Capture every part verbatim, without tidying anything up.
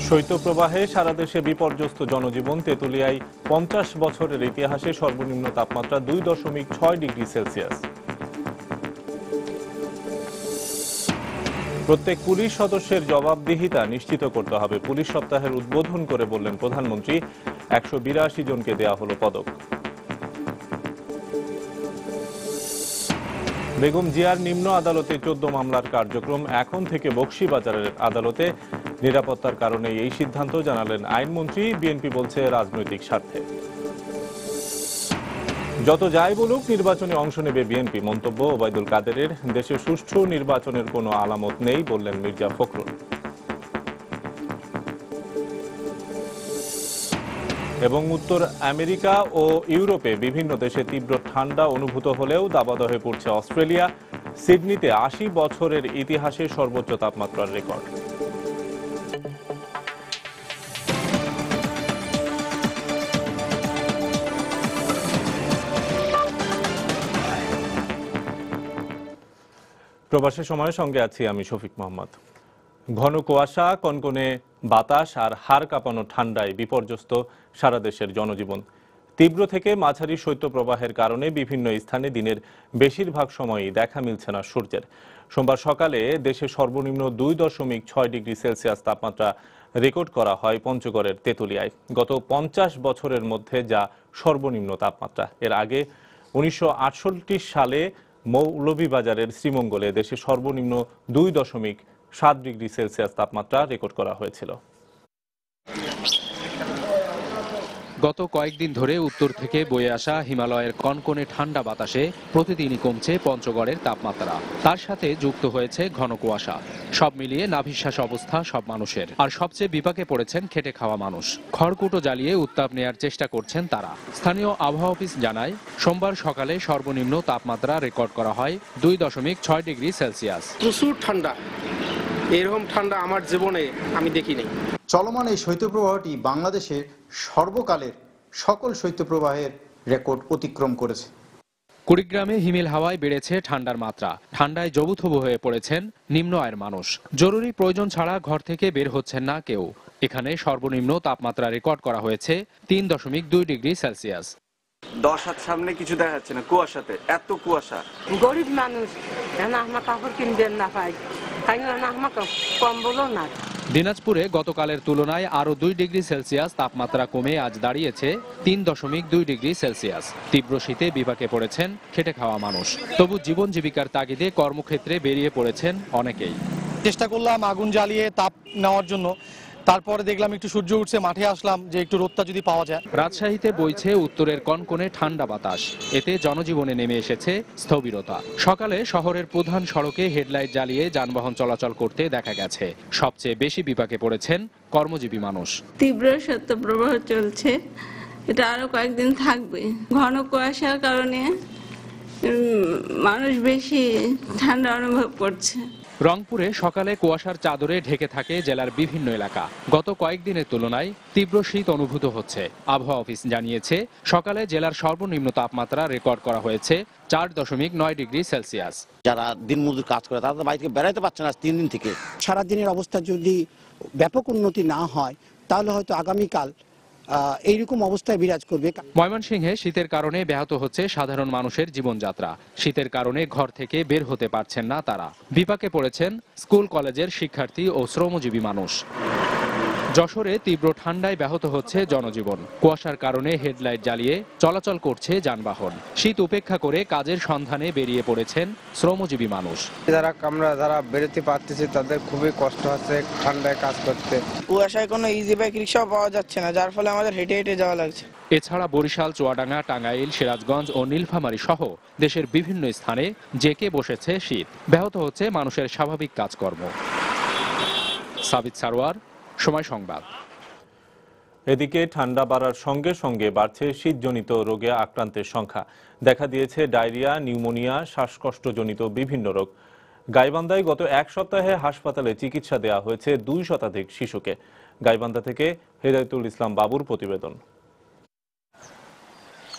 শৈত্যপ্রবাহে সারা দেশে বিপর্যস্ত জনজীবন। তেঁতুলিয়ায় পঞ্চাশ বছরের ইতিহাসে সর্বনিম্ন তাপমাত্রা দুই দশমিক ছয় ডিগ্রি সেলসিয়াস। প্রত্যেক পুলিশ সদস্যের জবাবদিহিতা নিশ্চিত করতে হবে। পুলিশ সপ্তাহের উদ্বোধন করে বললেন প্রধানমন্ত্রী। একশো বিরাশি জনকে দেয়া হলো পদক। বেগম জিয়ার নিম্ন আদালতে চোদ্দ মামলার কার্যক্রম এখন থেকে বকশীবাজারের আদালতে। নিরাপত্তার কারণে এই সিদ্ধান্ত জানালেন আইনমন্ত্রী। বিএনপি বলছে রাজনৈতিক স্বার্থে। যত যাই বলুক, নির্বাচনে অংশ নেবে বিএনপি। মন্তব্য ওবায়দুল কাদেরের। দেশে সুষ্ঠু নির্বাচনের কোনো আলামত নেই বললেন মির্জা ফখরুল। এবং উত্তর আমেরিকা ও ইউরোপে বিভিন্ন দেশে তীব্র ঠান্ডা অনুভূত হলেও দাবদাহে পড়ছে অস্ট্রেলিয়া। সিডনিতে আশি বছরের ইতিহাসে সর্বোচ্চ তাপমাত্রার রেকর্ড। প্রবাসী সময়ের সঙ্গে আছি আমি শফিক মোহাম্মদ। ঘন কুয়াশা, কনকনে বাতাস আর হাড় কাঁপানো ঠান্ডায় বিপর্যস্ত সারা দেশের জনজীবন। তীব্র থেকে মাঝারি শৈত্যপ্রবাহের কারণে বিভিন্ন স্থানে দিনের বেশিরভাগ সময়ই দেখা মিলছে না সূর্যের। সোমবার সকালে দেশে সর্বনিম্ন দুই দশমিক ছয় ডিগ্রি সেলসিয়াস তাপমাত্রা রেকর্ড করা হয় পঞ্চগড়ের তেঁতুলিয়ায়। গত পঞ্চাশ বছরের মধ্যে যা সর্বনিম্ন তাপমাত্রা। এর আগে উনিশশো আটষট্টি সালে মৌলভীবাজারের শ্রীমঙ্গলে দেশে সর্বনিম্ন দুই দশমিক সাত ডিগ্রি সেলসিয়াস তাপমাত্রা রেকর্ড করা হয়েছিল। গত কয়েকদিন ধরে উত্তর থেকে বয়ে আসা হিমালয়ের কনকনে ঠান্ডা বাতাসে প্রতিদিনই কমছে পঞ্চগড়ের তাপমাত্রা। তার সাথে যুক্ত হয়েছে ঘন কুয়াশা। সব মিলিয়ে নাভিশ্বাস অবস্থা সব মানুষের। আর সবচেয়ে বিপাকে পড়েছেন খেটে খাওয়া মানুষ। খড়কুটো জ্বালিয়ে উত্তাপ নেয়ার চেষ্টা করছেন তারা। স্থানীয় আবহাওয়া অফিস জানায়, সোমবার সকালে সর্বনিম্ন তাপমাত্রা রেকর্ড করা হয় দুই দশমিক ছয় ডিগ্রি সেলসিয়াস। প্রচুর ঠান্ডা, এরকম ঠান্ডা আমার জীবনে আমি দেখিনি। চলমান এই শৈত্যপ্রবাহটি বাংলাদেশের সর্বকালের সকল শৈত্যপ্রবাহের রেকর্ড অতিক্রম করেছে। কুড়িগ্রামে হিমেল হাওয়ায় বেড়েছে ঠান্ডার মাত্রা। ঠান্ডায় জবুথবু হয়ে পড়েছেন নিম্ন আয়ের মানুষ। জরুরি প্রয়োজন ছাড়া ঘর থেকে বের হচ্ছেন না কেউ। এখানে সর্বনিম্ন তাপমাত্রা রেকর্ড করা হয়েছে তিন দশমিক দুই ডিগ্রি সেলসিয়াস। দশ হাত সামনে কিছু দেখা যাচ্ছে না, কুয়াশাতে এত কুয়াশা। গরিব মানুষ, আমার কাপড় কিনবেন না পাই, কম্বলও না। দিনাজপুরে গতকালের তুলনায় আরো দুই ডিগ্রি সেলসিয়াস তাপমাত্রা কমে আজ দাঁড়িয়েছে তিন দশমিক দুই ডিগ্রি সেলসিয়াস। তীব্র শীতে বিপাকে পড়েছেন খেটে খাওয়া মানুষ। তবু জীবন জীবিকার তাগিদে কর্মক্ষেত্রে বেরিয়ে পড়েছেন অনেকেই। চেষ্টা করলাম আগুন জ্বালিয়ে তাপ নেওয়ার জন্য, তারপরে দেখলাম একটু সূর্য উঠছে, মাঠে আসলাম যে একটু রোদটা যদি পাওয়া যায়। রাজশাহীতে বইছে উত্তরের কনকনে ঠান্ডা বাতাস। এতে জনজীবনে নেমে এসেছে স্থবিরতা। সকালে শহরের প্রধান সড়কে হেডলাইট জ্বালিয়ে যানবাহন চলাচল করতে দেখা গেছে। সবচেয়ে বেশি বিপাকে পড়েছেন কর্মজীবী মানুষ। তীব্র শৈত্যপ্রবাহ চলছে, এটা আরো কয়েকদিন থাকবে। ঘন কুয়াশার কারণে মানুষ বেশি ঠান্ডা অনুভব করছে। রংপুরে সকালে কুয়াশার চাদরে ঢেকে থাকে জেলার বিভিন্ন এলাকা। গত কয়েকদিনের তুলনায় তীব্র শীত অনুভূত হচ্ছে। আবহাওয়া অফিস জানিয়েছে, সকালে জেলার সর্বনিম্ন তাপমাত্রা রেকর্ড করা হয়েছে চার দশমিক নয় ডিগ্রি সেলসিয়াস। যারা দিনমজুর কাজ করে তারা তো বাড়ি থেকে বেড়াতে পারছে না তিন দিন থেকে। সারাদিনের অবস্থা যদি ব্যাপক উন্নতি না হয় তাহলে হয়তো আগামীকাল এইরকম অবস্থায় বিরাজ করবে। ময়মনসিংহে শীতের কারণে ব্যাহত হচ্ছে সাধারণ মানুষের জীবনযাত্রা। শীতের কারণে ঘর থেকে বের হতে পারছেন না তারা। বিপাকে পড়েছেন স্কুল কলেজের শিক্ষার্থী ও শ্রমজীবী মানুষ। যশোরে তীব্র ঠান্ডায় ব্যাহত হচ্ছে জনজীবন। কুয়াশার কারণে হেডলাইট জ্বালিয়ে চলাচল করছে যানবাহন। শীত উপেক্ষা করে কাজের সন্ধানে বেরিয়ে পড়েছেন শ্রমজীবী মানুষ। যারা আমরা যারা বেরোতে পারতেছি তাদের খুবই কষ্ট হচ্ছে ঠান্ডায় কাজ করতে। কুয়াশায় কোনো ইজি বাইক রিক্সাও পাওয়া যাচ্ছে না, যার ফলে আমাদের হেঁটে হেঁটে যাওয়া লাগছে। এছাড়া বরিশাল, চুয়াডাঙ্গা, টাঙ্গাইল, সিরাজগঞ্জ ও নীলফামারী সহ দেশের বিভিন্ন স্থানে জেঁকে বসেছে শীত। ব্যাহত হচ্ছে মানুষের স্বাভাবিক কাজকর্ম। সাবিত সারোয়ার, সময় সংবাদ। এদিকে ঠান্ডা বাড়ার সঙ্গে সঙ্গে বাড়ছে শীতজনিত রোগে আক্রান্তের সংখ্যা। দেখা দিয়েছে ডায়রিয়া, নিউমোনিয়া, শ্বাসকষ্টজনিত বিভিন্ন রোগ। গাইবান্ধায় গত এক সপ্তাহে হাসপাতালে চিকিৎসা দেওয়া হয়েছে দুই শতাধিক শিশুকে। গাইবান্ধা থেকে হেদায়েতুল ইসলাম বাবুর প্রতিবেদন।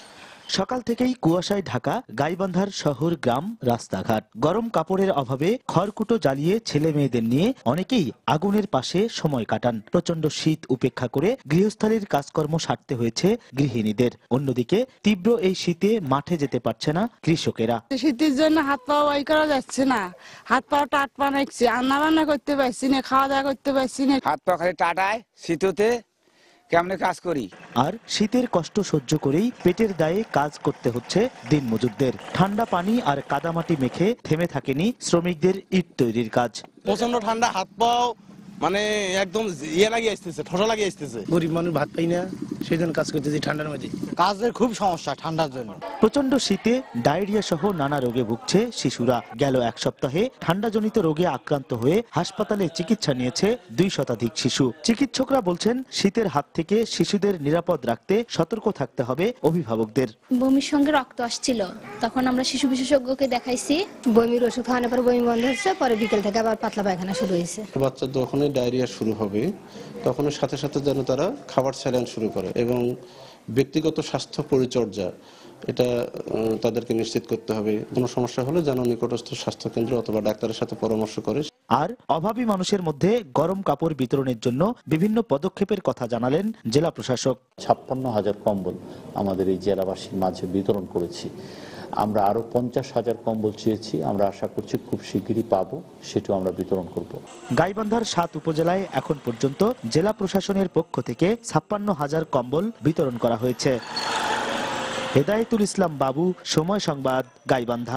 সকাল থেকেই কুয়াশায় ঢাকা গাইবান্ধার শহর গ্রাম রাস্তাঘাট। গরম কাপড়ের অভাবে খড়কুটো জ্বালিয়ে ছেলে মেয়েদের নিয়ে অনেকেই আগুনের পাশে সময় কাটান। প্রচন্ড শীত উপেক্ষা করে গৃহস্থালীর কাজকর্ম সারতে হয়েছে গৃহিণীদের। অন্যদিকে তীব্র এই শীতে মাঠে যেতে পারছে না কৃষকেরা। শীতের জন্য হাত পা ওয়াই করা যাচ্ছে না, হাত পা টাট পানাইছে, রান্না বান্না করতে পারছি না, খাওয়া দাওয়া করতে পারছি না, হাত পা খালি টাটায় শীততে কেমনে কাজ করি। আর শীতের কষ্ট সহ্য করেই পেটের দায়ে কাজ করতে হচ্ছে দিন মজুরদের। ঠান্ডা পানি আর কাদামাটি মেখে থেমে থাকেনি শ্রমিকদের ইট তৈরির কাজ। প্রচন্ড ঠান্ডা, হাত পাও মানে একদম ইয়ে লাগিয়ে আসতেছে, ঠোঁটা লাগিয়ে আসতেছে। গরিব মানুষ ভাত পাই না, সেই জন্য কাজ করতেছি ঠান্ডার মধ্যে। কাজের খুব সমস্যা ঠান্ডার জন্য। প্রচন্ড শীতে ডায়রিয়া সহ নানা রোগে ভুগছে শিশুরা। গেল এক সপ্তাহে ঠান্ডাজনিত রোগে আক্রান্ত হয়ে হাসপাতালে চিকিৎসা নিয়েছে দুই শতাধিক শিশু। চিকিৎসকরা বলছেন শীতের হাত থেকে শিশুদের নিরাপদ রাখতে সতর্ক থাকতে হবে অভিভাবকদের। বমির সঙ্গে রক্ত আসছিল, তখন আমরা শিশু বিশেষজ্ঞকে দেখাইছি। বমির ওষুধ খাওয়ানোর পর বমি বন্ধ হচ্ছে, পরে বিকেল থেকে আবার পাতলা পায়খানা শুরু হয়েছে। বাচ্চা যখনই ডায়রিয়া শুরু হবে তখন সাথে সাথে যেন তারা খাবার স্যালাইন শুরু করে এবং ব্যক্তিগত স্বাস্থ্য পরিচর্যা এটা তাদেরকে নিশ্চিত করতে হবে। কোনো সমস্যা হলে যেন নিকটস্থ স্বাস্থ্য কেন্দ্র অথবা ডাক্তারের সাথে পরামর্শ করে। আর অভাবী মানুষের মধ্যে গরম কাপড় বিতরণের জন্য বিভিন্ন পদক্ষেপের কথা জানালেন জেলা প্রশাসক। ছাপ্পান্ন হাজার কম্বল আমাদের এই জেলাবাসীর মাঝে বিতরণ করেছি। আমরা আরো পঞ্চাশ হাজার কম্বল চেয়েছি, আমরা আশা করছি খুব শিগগিরই পাবো, সেটাও আমরা বিতরণ করব। গাইবান্ধার সাত উপজেলায় এখন পর্যন্ত জেলা প্রশাসনের পক্ষ থেকে ছাপ্পান্ন হাজার কম্বল বিতরণ করা হয়েছে। হেদায়েতুল ইসলাম বাবু, সময় সংবাদ, গাইবান্ধা।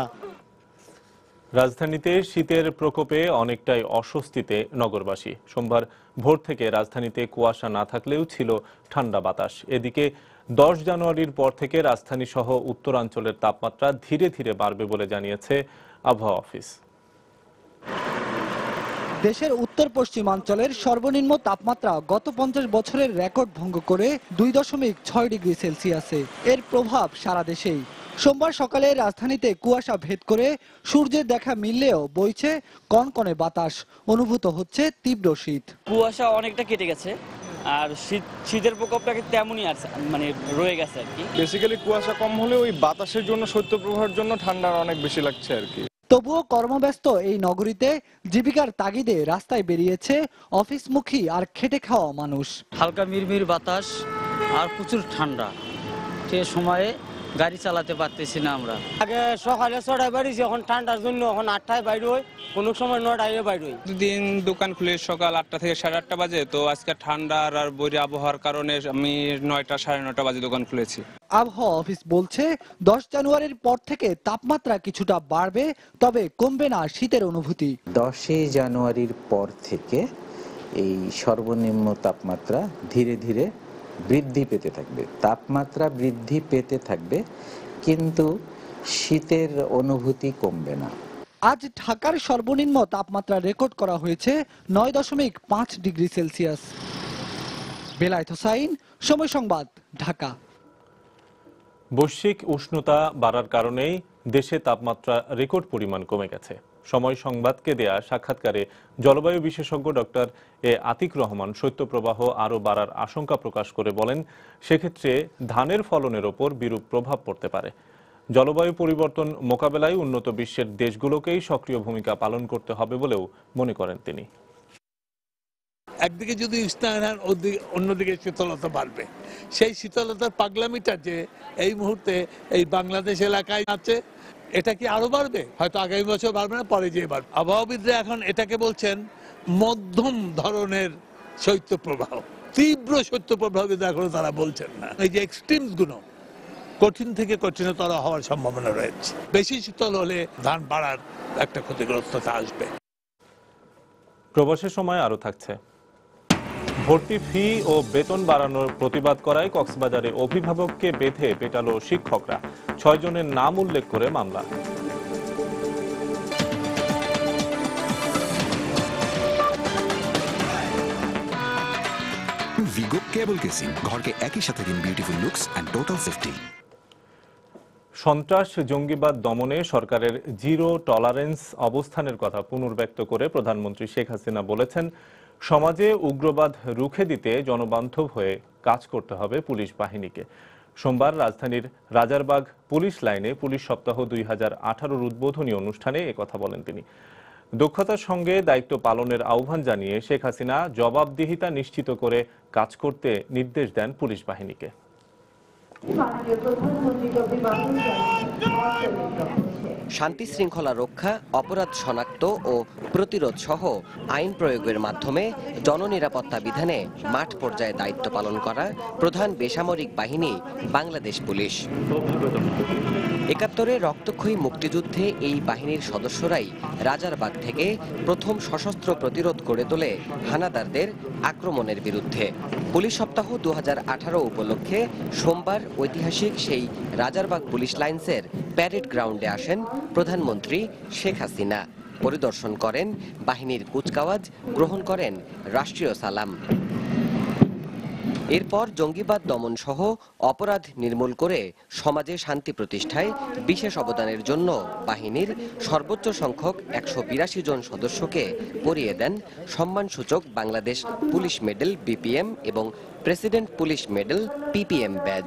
রাজধানীতে শীতের প্রকোপে অনেকটাই অস্বস্তিতে নগরবাসী। সোমবার ভোর থেকে রাজধানীতে কুয়াশা না থাকলেও ছিল ঠান্ডা বাতাস। এদিকে দশ জানুয়ারির পর থেকে রাজধানী সহ উত্তরাঞ্চলের তাপমাত্রা ধীরে ধীরে বাড়বে বলে জানিয়েছে আবহাওয়া অফিস। দেশের উত্তর পশ্চিমাঞ্চলের সর্বনিম্ন তাপমাত্রা গত পঞ্চাশ বছরের রেকর্ড ভঙ্গ করে দুই দশমিক ছয় ডিগ্রি সেলসিয়াসে। এর প্রভাব সারা দেশেই। সোমবার সকালে রাজধানীতে কুয়াশা ভেদ করে সূর্যের দেখা মিললেও বইছে কনকনে বাতাস। অনুভূত হচ্ছে তীব্র শীত। কুয়াশা অনেকটা কেটে গেছে, আর শীত শীতের প্রকোপটাকে তেমনই আছে, মানে রয়ে গেছে আর কি। বেসিক্যালি কুয়াশা কম হলে ওই বাতাসের জন্য, শৈত্যপ্রবাহের জন্য ঠান্ডা অনেক বেশি লাগছে আর কি। তবুও কর্মব্যস্ত এই নগরীতে জীবিকার তাগিদে রাস্তায় বেরিয়েছে অফিসমুখী আর খেটে খাওয়া মানুষ। হালকা মিরমির বাতাস আর প্রচুর ঠান্ডা, সে সময়ে গাড়ি চালাতে পারতেছি না আমরা। আগে সকালে ছটায় বাড়িছি, এখন ঠান্ডার জন্য এখন আটটায় বাইরে হয়, কোনো সময় নটায় বাইরে হয়। দিন দোকান খুলে সকাল আটটা থেকে সাড়ে আটটা বাজে, তো আজকে ঠান্ডা আর বৈরী আবহাওয়ার কারণে আমি নয়টা সাড়ে নয়টা বাজে দোকান খুলেছি। আবহাওয়া অফিস বলছে দশ জানুয়ারির পর থেকে তাপমাত্রা কিছুটা বাড়বে, তবে কমবে না শীতের অনুভূতি। দশই জানুয়ারির পর থেকে এই সর্বনিম্ন তাপমাত্রা ধীরে ধীরে বৃদ্ধি পেতে থাকবে। তাপমাত্রা বৃদ্ধি পেতে থাকবে, কিন্তু শীতের অনুভূতি কমবে না। আজ ঢাকার সর্বনিম্ন তাপমাত্রা রেকর্ড করা হয়েছে নয় দশমিক পাঁচ ডিগ্রি সেলসিয়াস। বেলায়েত হোসাইন, সময় সংবাদ, ঢাকা। বৈশ্বিক উষ্ণতা বাড়ার কারণেই দেশে তাপমাত্রা রেকর্ড পরিমাণ কমে গেছে। সময় সংবাদকে দেয়া সাক্ষাৎকারে জলবায়ু বিশেষজ্ঞ ডক্টর এ আতিক রহমান শৈত্যপ্রবাহ আরও বাড়ার আশঙ্কা প্রকাশ করে বলেন, সেক্ষেত্রে ধানের ফলনের ওপর বিরূপ প্রভাব পড়তে পারে। জলবায়ু পরিবর্তন মোকাবেলায় উন্নত বিশ্বের দেশগুলোকেই সক্রিয় ভূমিকা পালন করতে হবে বলেও মনে করেন তিনি। একদিকে যদি উষ্ণায়ন, অন্যদিকে শীতলতা বাড়বে। সেই শীতলতার পাগলামিটা যে এই মুহূর্তে এই বাংলাদেশ এলাকায় আছে, এটা কি আরো বাড়বে? হয়তো আগামী বছর বাড়বে না, পরে যেয়ে বাড়বে। আবহাওয়াবিদরা এখন এটাকে বলছেন মধ্যম ধরনের শৈত্যপ্রবাহ। তীব্র শৈত্যপ্রবাহ এখনো তারা বলছেন না। এই যে এক্সট্রিমস গুলো কঠিন থেকে কঠিনতর হওয়ার সম্ভাবনা রয়েছে। বেশি শীতল হলে ধান বাড়ার একটা ক্ষতিগ্রস্ততা আসবে। প্রবাসের সময় আরো থাকছে। ভর্তি ফি ও বেতন বাড়ানোর প্রতিবাদ করায় কক্সবাজারে অভিভাবককে বেঁধে পেটালো শিক্ষকরা। ছয় জনের নাম উল্লেখ করে মামলা। ভিগো কেবল কেসিং, ঘরকে একই সাথে দিন beautiful looks and total safety. সন্ত্রাস জঙ্গিবাদ দমনে সরকারের জিরো টলারেন্স অবস্থানের কথা পুনর্ব্যক্ত করে প্রধানমন্ত্রী শেখ হাসিনা বলেছেন, সমাজে উগ্রবাদ রুখে দিতে জনবান্ধব হয়ে কাজ করতে হবে পুলিশ বাহিনীকে। সোমবার রাজধানীর রাজারবাগ পুলিশ লাইনে পুলিশ সপ্তাহ দুই হাজার আঠারোর উদ্বোধনী অনুষ্ঠানে একথা বলেন তিনি। দক্ষতার সঙ্গে দায়িত্ব পালনের আহ্বান জানিয়ে শেখ হাসিনা জবাবদিহিতা নিশ্চিত করে কাজ করতে নির্দেশ দেন পুলিশ বাহিনীকে। শান্তি শৃঙ্খলা রক্ষা, অপরাধ শনাক্ত ও প্রতিরোধ সহ আইন প্রয়োগের মাধ্যমে জননিরাপত্তা বিধানে মাঠ পর্যায়ে দায়িত্ব পালন করা প্রধান বেসামরিক বাহিনী বাংলাদেশ পুলিশ। একাত্তরে রক্তক্ষয়ী মুক্তিযুদ্ধে এই বাহিনীর সদস্যরাই রাজারবাগ থেকে প্রথম সশস্ত্র প্রতিরোধ গড়ে তোলে হানাদারদের আক্রমণের বিরুদ্ধে। পুলিশ সপ্তাহ দু হাজার আঠারো উপলক্ষে সোমবার ঐতিহাসিক সেই রাজারবাগ পুলিশ লাইন্সের প্যারেড গ্রাউন্ডে আসেন প্রধানমন্ত্রী শেখ হাসিনা। পরিদর্শন করেন বাহিনীর কুচকাওয়াজ, গ্রহণ করেন রাষ্ট্রীয় সালাম। এরপর জঙ্গিবাদ দমন সহ অপরাধ নির্মূল করে সমাজে শান্তি প্রতিষ্ঠায় বিশেষ অবদানের জন্য বাহিনীর সর্বোচ্চ সংখ্যক একশো বিরাশি জন সদস্যকে পরিয়ে দেন সম্মানসূচক বাংলাদেশ পুলিশ মেডেল বিপিএম এবং president police medal PPM badge.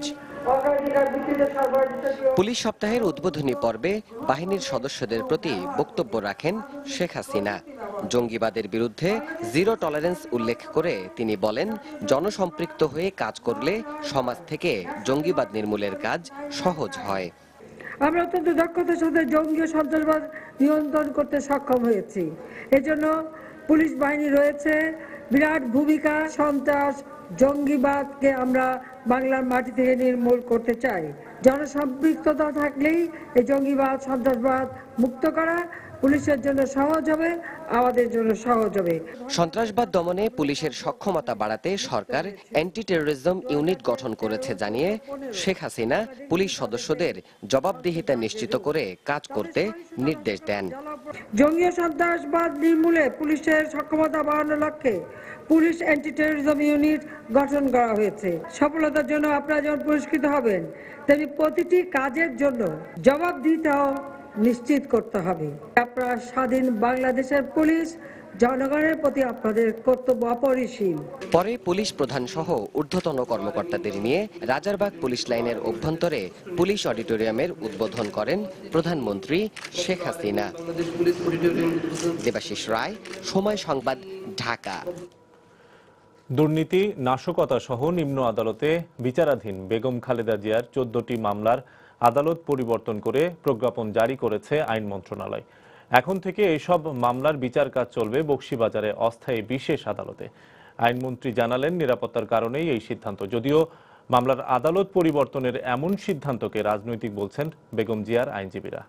Police সপ্তাহের উদ্বোধনী পর্বে বাহিনীর সদস্যদের প্রতি বক্তব্য রাখেন শেখ হাসিনা। জঙ্গিবাদের বিরুদ্ধে জিরো টলারেন্স উল্লেখ করে তিনি বলেন, জনসম্পৃক্ত হয়ে কাজ করলে সমাজ থেকে জঙ্গিবাদ নির্মূলের কাজ সহজ হয়। আমরা অত্যন্ত দক্ষতার সাথে জঙ্গি ও সন্ত্রাসবাদ নিয়ন্ত্রণ করতে সক্ষম হয়েছি। এজন্য পুলিশ বাহিনী রয়েছে বিরাট ভূমিকা। সন্ত্রাস জঙ্গিবাদকে আমরা বাংলার মাটি থেকে নির্মূল করতে চাই। জনসম্পৃক্ততা থাকলেই এই জঙ্গিবাদ সন্ত্রাসবাদ মুক্ত করা পুলিশের জন্য সহজ হবে, আমাদের জন্য সহজ হবে। সন্ত্রাসবাদ দমনে পুলিশের সক্ষমতা বাড়াতে সরকার অ্যান্টি টেরোরিজম ইউনিট গঠন করেছে জানিয়ে শেখ হাসিনা পুলিশ সদস্যদের জবাবদিহিতা নিশ্চিত করে কাজ করতে নির্দেশ দেন। জঙ্গি ও সন্ত্রাসবাদ নির্মূলে পুলিশের সক্ষমতা বাড়ানোর লক্ষ্যে পুলিশ অ্যান্টি টেরোরিজম ইউনিট গঠন করা হয়েছে। সফলতার জন্য আপনারা যেমন পুরস্কৃত হবেন, তেমনি প্রতিটি কাজের জন্য জবাবদিহিতাও নিশ্চিত করতে হবে। আপনারা স্বাধীন বাংলাদেশের পুলিশ, জনগণের প্রতি আপনাদের কর্তব্য অপরিসীম। পরে পুলিশ প্রধান সহ ঊর্ধ্বতন কর্মকর্তাদের নিয়ে রাজারবাগ পুলিশ লাইনের অভ্যন্তরে পুলিশ অডিটোরিয়ামের উদ্বোধন করেন প্রধানমন্ত্রী শেখ হাসিনা। দেবাশিস রায়, সময় সংবাদ, ঢাকা। দুর্নীতি, নাশকতা সহ নিম্ন আদালতে বিচারাধীন বেগম খালেদা জিয়ার চোদ্দটি মামলার আদালত পরিবর্তন করে প্রজ্ঞাপন জারি করেছে আইন মন্ত্রণালয়। এখন থেকে এইসব মামলার বিচার কাজ চলবে বকশীবাজারে অস্থায়ী বিশেষ আদালতে। আইনমন্ত্রী জানালেন, নিরাপত্তার কারণেই এই সিদ্ধান্ত। যদিও মামলার আদালত পরিবর্তনের এমন সিদ্ধান্তকে রাজনৈতিক বলছেন বেগম জিয়ার আইনজীবীরা।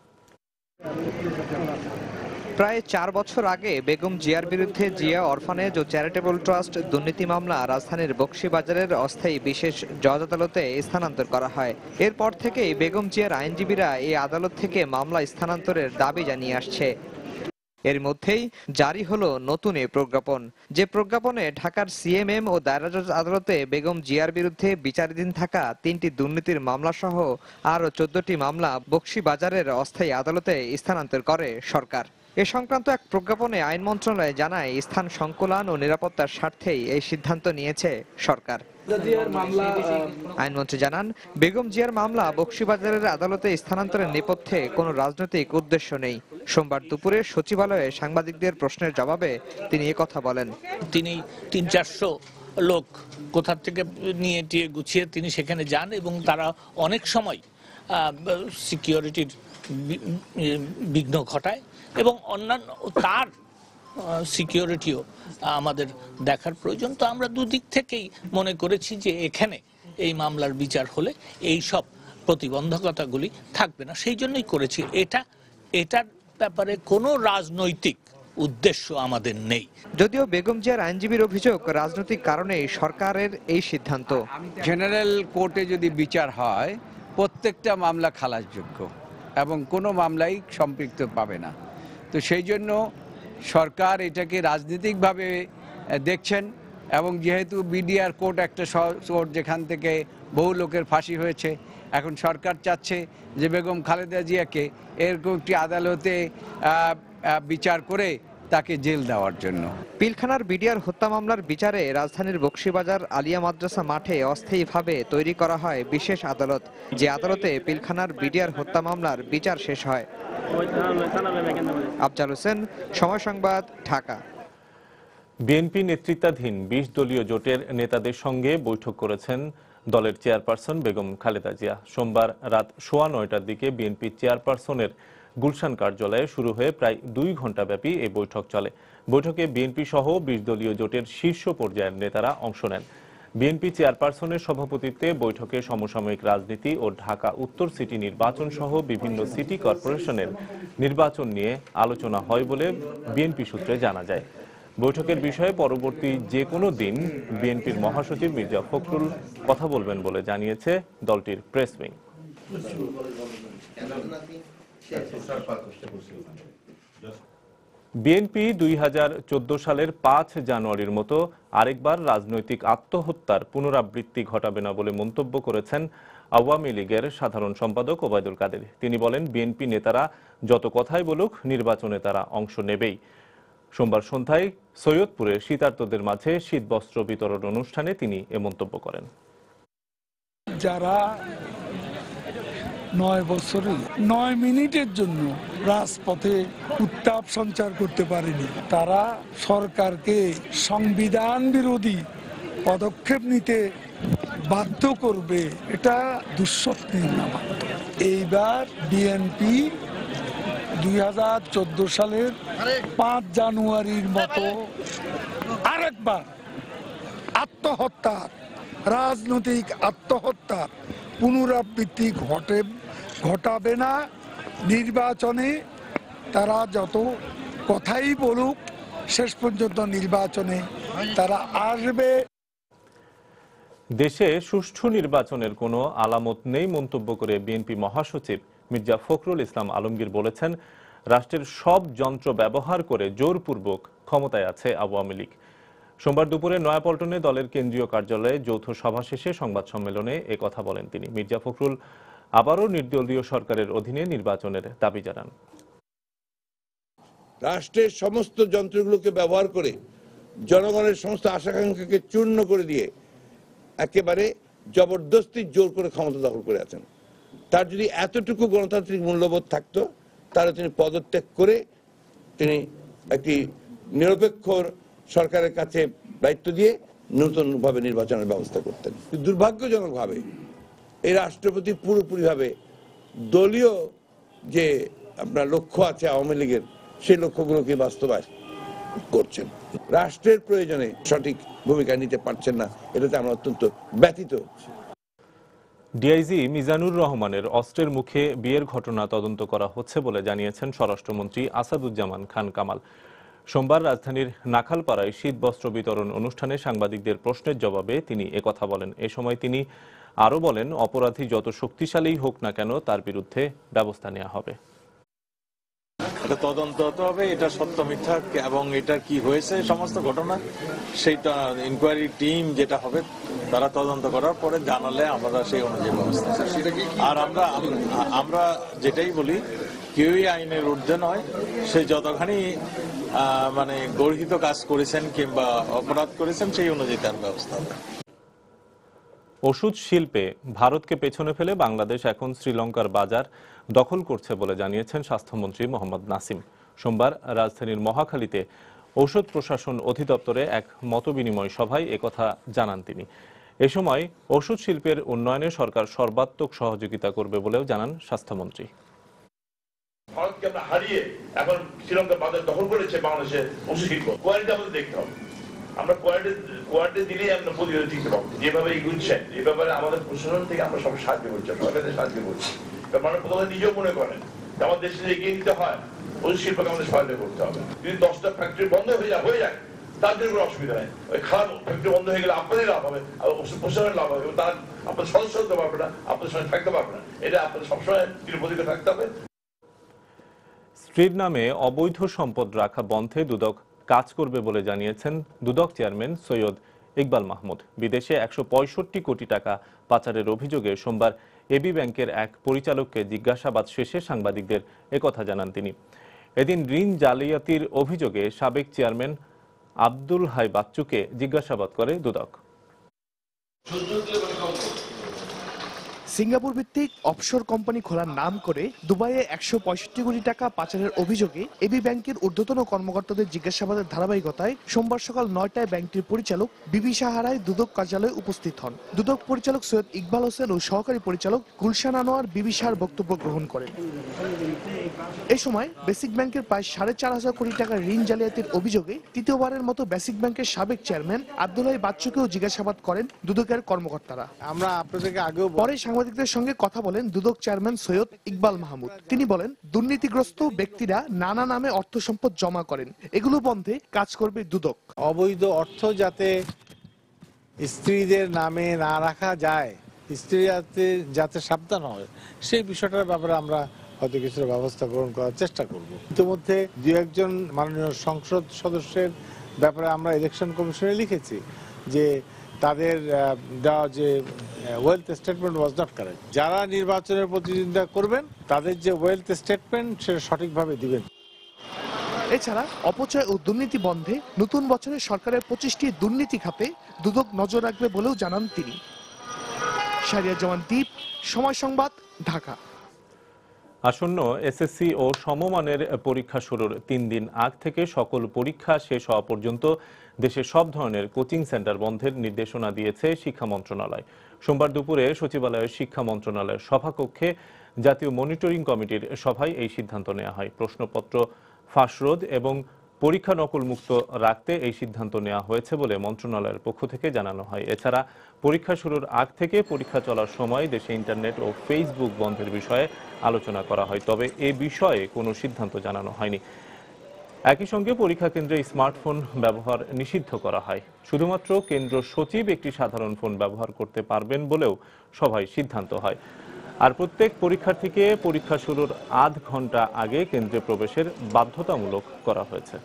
প্রায় চার বছর আগে বেগম জিয়ার বিরুদ্ধে জিয়া অরফানেজ ও চ্যারিটেবল ট্রাস্ট দুর্নীতি মামলা রাজধানীর বকশীবাজারের অস্থায়ী বিশেষ জজ আদালতে স্থানান্তর করা হয়। এরপর থেকেই বেগম জিয়ার আইনজীবীরা এই আদালত থেকে মামলা স্থানান্তরের দাবি জানিয়ে আসছে। এর মধ্যেই জারি হলো নতুন এই প্রজ্ঞাপন, যে প্রজ্ঞাপনে ঢাকার সিএমএম ও দায়রা জজ আদালতে বেগম জিয়ার বিরুদ্ধে বিচারাধীন থাকা তিনটি দুর্নীতির মামলা সহ আরও চোদ্দটি মামলা বকশীবাজারের অস্থায়ী আদালতে স্থানান্তর করে সরকার। এ সংক্রান্ত এক প্রজ্ঞাপনে আইন মন্ত্রণালয় জানায়, স্থান সংকুলান ও নিরাপত্তার স্বার্থেই এই সিদ্ধান্ত নিয়েছে সরকার। আইনমন্ত্রী জানান, বেগম জিয়ার মামলা বকশীবাজারের আদালতে স্থানান্তরের নেপথ্যে কোনো রাজনৈতিক উদ্দেশ্য নেই। সোমবার দুপুরে সচিবালয়ে সাংবাদিকদের প্রশ্নের জবাবে তিনি একথা বলেন। তিনি তিন চারশো লোক কোথা থেকে নিয়ে টিয়ে গুছিয়ে তিনি সেখানে যান এবং তারা অনেক সময় সিকিউরিটির বিঘ্ন ঘটায় এবং অন্যান্য তার সিকিউরিটিও আমাদের দেখার প্রয়োজন। তো আমরা দুদিক থেকেই মনে করেছি যে এখানে এই মামলার বিচার হলে এই সব প্রতিবন্ধকতাগুলি থাকবে না, সেই জন্যই করেছি। এটা এটার ব্যাপারে কোনো রাজনৈতিক উদ্দেশ্য আমাদের নেই। যদিও বেগম জিয়ার আইনজীবীর অভিযোগ, রাজনৈতিক কারণে সরকারের এই সিদ্ধান্ত। জেনারেল কোর্টে যদি বিচার হয়, প্রত্যেকটা মামলা খালাসযোগ্য এবং কোনো মামলাই সম্পৃক্ত পাবে না। তো সেই জন্য সরকার এটাকে রাজনৈতিকভাবে দেখছেন এবং যেহেতু বিডিআর কোর্ট একটা কোর্ট যেখান থেকে বহু লোকের ফাঁসি হয়েছে, এখন সরকার চাচ্ছে যে বেগম খালেদা জিয়াকে এরকম একটি আদালতে বিচার করে তাকে জেল দেওয়ার জন্য। পিলখানার বিডিআর হত্যা মামলার বিচারে রাজধানীর বকশীবাজার আলিয়া মাদ্রাসা মাঠে অস্থায়ীভাবে তৈরি করা হয় বিশেষ আদালত, যে আদালতে পিলখানার বিডিআর হত্যা মামলার বিচার শেষ হয়। আফজাল হোসেন, সময় সংবাদ, ঢাকা। বিএনপি নেতৃত্বাধীন বিশ দলীয় জোটের নেতাদের সঙ্গে বৈঠক করেছেন দলের চেয়ারপারসন বেগম খালেদা জিয়া। সোমবার রাত সোয়া নয়টার দিকে বিএনপি চেয়ারপারসনের গুলশান কার্যালয়ে শুরু হয়ে প্রায় দুই ঘণ্টা ব্যাপী এই বৈঠক চলে। বৈঠকে বিএনপি সহ বিশ দলীয় জোটের শীর্ষ পর্যায়ের নেতারা অংশ নেন। বিএনপি চেয়ারপারসনের সভাপতিত্বে বৈঠকে সমসাময়িক রাজনীতি ও ঢাকা উত্তর সিটি নির্বাচন সহ বিভিন্ন সিটি কর্পোরেশনের নির্বাচন নিয়ে আলোচনা হয় বলে বিএনপি সূত্রে জানা যায়। বৈঠকের বিষয়ে পরবর্তী যে কোনো দিন বিএনপির মহাসচিব মির্জা ফখরুল কথা বলবেন বলে জানিয়েছে দলটির প্রেস উইং। বিএনপি দুই হাজার চোদ্দ সালের পাঁচ জানুয়ারির মতো আরেকবার রাজনৈতিক আত্মহত্যার পুনরাবৃত্তি ঘটাবে না বলে মন্তব্য করেছেন আওয়ামী লীগের সাধারণ সম্পাদক ওবায়দুল কাদের। তিনি বলেন, বিএনপি নেতারা যত কথাই বলুক, নির্বাচনে তারা অংশ নেবেই। সোমবার সন্ধ্যায় সৈয়দপুরে শীতার্তদের মাঝে শীতবস্ত্র বিতরণ অনুষ্ঠানে তিনি এ মন্তব্য করেন। যারা নয় বছরে নয় মিনিটের জন্য রাজপথে উত্তাপ সঞ্চার করতে পারেনি, তারা সরকারকে সংবিধান বিরোধী পদক্ষেপ নিতে বাধ্য করবে, এটা দুঃস্বপ্নের না মাত্র। এইবার বিএনপি দুই হাজার চোদ্দ সালের পাঁচ জানুয়ারির মতো আরেকবার আত্মহত্যার রাজনৈতিক আত্মহত্যার পুনরাবৃত্তি ঘটে ঘটাবে না। নির্বাচনে তারা যত কথাই বলুক, শেষ পর্যন্ত নির্বাচনে তারা আসবে। দেশে সুষ্ঠু নির্বাচনের কোনো আলামত নেই মন্তব্য করে বিএনপি মহাসচিব মির্জা ফখরুল ইসলাম আলমগীর বলেছেন, রাষ্ট্রের সব যন্ত্র ব্যবহার করে জোরপূর্বক ক্ষমতায় আছে আওয়ামী লীগ। সোমবার দুপুরে নয়াপল্টনে দলের কেন্দ্রীয় কার্যালয়ে যৌথ সভা শেষে সংবাদ সম্মেলনে এ কথা বলেন তিনি। মির্জা ফখরুল আবারও নির্দলীয় সরকারের অধীনে নির্বাচনের দাবি জানান। রাষ্ট্রের সমস্ত যন্ত্রগুলোকে ব্যবহার করে জনগণের সমস্ত আশাকাঙ্ক্ষাকে চূর্ণ করে দিয়ে একেবারে জবরদস্তি জোর করে ক্ষমতা দখল করে আছেন। তার যদি এতটুকু গণতান্ত্রিক মূল্যবোধ থাকতো, তাহলে তিনি পদত্যাগ করে তিনি একটি নিরপেক্ষ সরকারের কাছে দায়িত্ব দিয়ে নতুনভাবে নির্বাচনের ব্যবস্থা করতেন। দুর্ভাগ্যজনকভাবে এই রাষ্ট্রপতি পুরোপুরিভাবে দলীয় যে আপনার লক্ষ্য আছে আওয়ামী লীগের, সেই লক্ষ্যগুলোকে বাস্তবায়ন করছেন। রাষ্ট্রের প্রয়োজনে সঠিক ভূমিকা নিতে পারছেন না, এটাতে আমরা অত্যন্ত ব্যথিত হচ্ছি। ডিআইজি মিজানুর রহমানের অস্ত্রের মুখে বিয়ের ঘটনা তদন্ত করা হচ্ছে বলে জানিয়েছেন স্বরাষ্ট্রমন্ত্রী আসাদুজ্জামান খান কামাল। সোমবার রাজধানীর নাখালপাড়ায় শীতবস্ত্র বিতরণ অনুষ্ঠানে সাংবাদিকদের প্রশ্নের জবাবে তিনি একথা বলেন। এ সময় তিনি আরও বলেন, অপরাধী যত শক্তিশালী হোক না কেন, তার বিরুদ্ধে ব্যবস্থা নেওয়া হবে। এটা তদন্ত হতে হবে, এটা সত্য মিথ্যা এবং এটা কি হয়েছে সমস্ত ঘটনা, সেইটা ইনকোয়ারি টিম যেটা হবে তারা তদন্ত করার পরে জানালে আমরা সেই অনুযায়ী ব্যবস্থা। আর আমরা আমরা যেটাই বলি, কেউই আইনের ঊর্ধ্বে নয়। সে যতখানি মানে গর্হিত কাজ করেছেন কিংবা অপরাধ করেছেন, সেই অনুযায়ী তার ব্যবস্থা হবে। ওষুধ শিল্পে ভারতকে পেছনে ফেলে বাংলাদেশ এখন শ্রীলঙ্কার বাজার দখল করছে বলে জানিয়েছেন স্বাস্থ্যমন্ত্রী মোহাম্মদ নাসিম। সোমবার রাজধানীর মহাখালীতে ঔষধ প্রশাসন অধিদপ্তরে এক মতবিনিময় সভায় একথা জানান তিনি। এ সময় ওষুধ শিল্পের উন্নয়নে সরকার সর্বাত্মক সহযোগিতা করবে বলেও জানান স্বাস্থ্যমন্ত্রী। ভারতকে আমরা হারিয়ে এখন শ্রীলঙ্কার বাজার দখল করেছে বাংলাদেশের ওষুধ শিল্প। কোয়ালিটি আমাদের দেখতে হবে। আমরা কোয়ালিটি কোয়ালিটি দিলেই আমরা প্রতিযোগিতা টিকতে পারবো। যেভাবে এগুচ্ছেন এই ব্যাপারে আমাদের প্রশাসন থেকে আমরা সব সাহায্য করছি, সরকারের সাহায্য করছি। মানে প্রথমে নিজেও মনে করেন যে আমার দেশে এগিয়ে নিতে হয়, ওষুধ শিল্পকে আমাদের সহায়তা করতে হবে। যদি দশটা ফ্যাক্টরি বন্ধ হয়ে যায় হয়ে যায় তার জন্য কোনো অসুবিধা নেই। ওই খারাপ ফ্যাক্টরি বন্ধ হয়ে গেলে আপনাদের লাভ হবে, আর ওষুধ প্রশাসনের লাভ হবে। তার আপনার সদস্য হতে পারবে না, আপনাদের সঙ্গে থাকতে পারবে না। এটা আপনাদের সবসময় নিরপেক্ষ থাকতে হবে। স্ত্রীর নামে অবৈধ সম্পদ রাখা বন্ধে দুদক কাজ করবে বলে জানিয়েছেন দুদক চেয়ারম্যান সৈয়দ ইকবাল মাহমুদ। বিদেশে একশো পঁয়ষট্টি কোটি টাকা পাচারের অভিযোগে সোমবার এবি ব্যাংকের এক পরিচালককে জিজ্ঞাসাবাদ শেষে সাংবাদিকদের একথা জানান তিনি। এদিন ঋণ জালিয়াতির অভিযোগে সাবেক চেয়ারম্যান আব্দুল হাই বাচ্চুকে জিজ্ঞাসাবাদ করে দুদক। সিঙ্গাপুর ভিত্তিক অফশোর কোম্পানি খোলার নাম করে দুবাইয়ে একশো পঁয়ষট্টি কোটি টাকা পাচারের অভিযোগে এবি ব্যাংকের ঊর্ধ্বতন কর্মকর্তাদের জিজ্ঞাসাবাদের ধারাবাহিকতায় সোমবার সকাল নয়টায় ব্যাংকটির পরিচালক বিবি সাহারায় দুদক কার্যালয়ে উপস্থিত হন। দুদক পরিচালক সৈয়দ ইকবাল হোসেন ও সহকারী পরিচালক গুলশান আনোয়ার বিবি সাহার বক্তব্য গ্রহণ করেন। এই সময় বেসিক ব্যাংকের প্রায় সাড়ে চার হাজার কোটি টাকার ঋণ জালিয়াতির অভিযোগে তৃতীয়বারের মতো বেসিক ব্যাংকের সাবেক চেয়ারম্যান আব্দুল হাই বাচ্চুকেও জিজ্ঞাসাবাদ করেন দুদকের কর্মকর্তারা। আমরা আপনাদেরকে আগেও পরে সাংবাদিকদের সঙ্গে কথা বলেন দুদক চেয়ারম্যান সৈয়দ ইকবাল মাহমুদ। তিনি বলেন, দুর্নীতিগ্রস্ত ব্যক্তিরা নানা নামে অর্থ সম্পদ জমা করেন, এগুলো বন্ধে কাজ করবে দুদক। অবৈধ অর্থ যাতে স্ত্রীদের নামে না রাখা যায়, স্ত্রী যাতে যাতে সাবধান হয়, সেই বিষয়টার ব্যাপারে আমরা হয়তো কিছুটা ব্যবস্থা গ্রহণ করার চেষ্টা করব। ইতিমধ্যে দু একজন মাননীয় সংসদ সদস্যের ব্যাপারে আমরা ইলেকশন কমিশনে লিখেছি যে তাদের দেওয়া যে wealth statement was not correct. যারা নির্বাচনের প্রতিদ্বন্দ্বিতা করবেন তাদের যে ওয়েলথ স্টেটমেন্ট সেটা সঠিকভাবে দিবেন। এছাড়া অপচয় ও দুর্নীতি বন্ধে নতুন বছরে সরকারের পঁচিশটি দুর্নীতি খাতে দুদক নজর রাখবে বলেও জানান তিনি। শাহরিয়ার জামান দ্বীপ, সময় সংবাদ, ঢাকা। আসন্ন এসএসসি ও সমমানের পরীক্ষা শুরুর তিন দিন আগ থেকে সকল পরীক্ষা শেষ হওয়া পর্যন্ত দেশে সব ধরনের কোচিং সেন্টার বন্ধের নির্দেশনা দিয়েছে শিক্ষা মন্ত্রণালয়। সোমবার দুপুরে সচিবালয়ের শিক্ষা মন্ত্রণালয়ের সভাকক্ষে জাতীয় মনিটরিং কমিটির সভায় এই সিদ্ধান্ত নেওয়া হয়। প্রশ্নপত্র ফাঁসরোধ এবং পরীক্ষা নকল মুক্ত রাখতে এই সিদ্ধান্ত নেওয়া হয়েছে বলে মন্ত্রণালয়ের পক্ষ থেকে জানানো হয়। এছাড়া পরীক্ষা শুরুর আগ থেকে পরীক্ষা চলার সময় দেশে ইন্টারনেট ও ফেসবুক বন্ধের বিষয়ে আলোচনা করা হয়, তবে এ বিষয়ে কোনো সিদ্ধান্ত জানানো হয়নি। একই সঙ্গে পরীক্ষা কেন্দ্রে স্মার্টফোন ব্যবহার নিষিদ্ধ করা হয়। শুধুমাত্র কেন্দ্র সচিব একটি সাধারণ ফোন ব্যবহার করতে পারবেন বলেও সভায় সিদ্ধান্ত হয়। আর প্রত্যেক পরীক্ষার্থীকে পরীক্ষা শুরুর আধ ঘন্টা আগে কেন্দ্রে প্রবেশের বাধ্যতামূলক করা হয়েছে।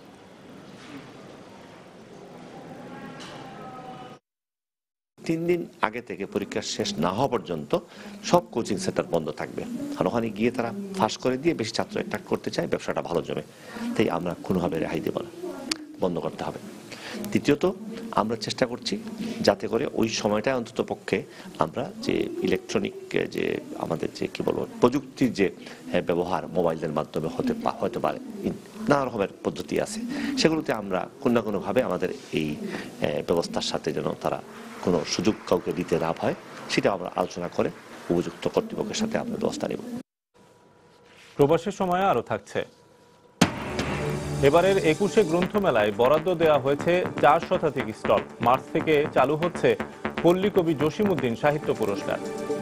তিন দিন আগে থেকে পরীক্ষা শেষ না হওয়া পর্যন্ত সব কোচিং সেন্টার বন্ধ থাকবে। আর ওখানে গিয়ে তারা ফাঁস করে দিয়ে বেশি ছাত্র অ্যাট্রাক্ট করতে চায়, ব্যবসাটা ভালো জমে, তাই আমরা কোনোভাবে রেহাই দেব না, বন্ধ করতে হবে। দ্বিতীয়ত, আমরা চেষ্টা করছি যাতে করে ওই সময়টায় অন্তত পক্ষে আমরা যে ইলেকট্রনিক যে আমাদের যে কি বলবো প্রযুক্তির যে ব্যবহার মোবাইলের মাধ্যমে হতে হতে পারে, নানা রকমের পদ্ধতি আছে, সেগুলোতে আমরা কোনো না কোনোভাবে আমাদের এই ব্যবস্থার সাথে যেন তারা কোনো সুযোগ কাউকে দিতে না হয়, সেটা আমরা আলোচনা করে উপযুক্ত কর্তৃপক্ষের সাথে আমরা ব্যবস্থা নেব। প্রবাসের সময় আরো থাকছে। এবারের একুশে গ্রন্থমেলায় বরাদ্দ দেওয়া হয়েছে চার শতাধিক স্টল। মার্চ থেকে চালু হচ্ছে পল্লী কবি জসিমউদ্দিন সাহিত্য পুরস্কার।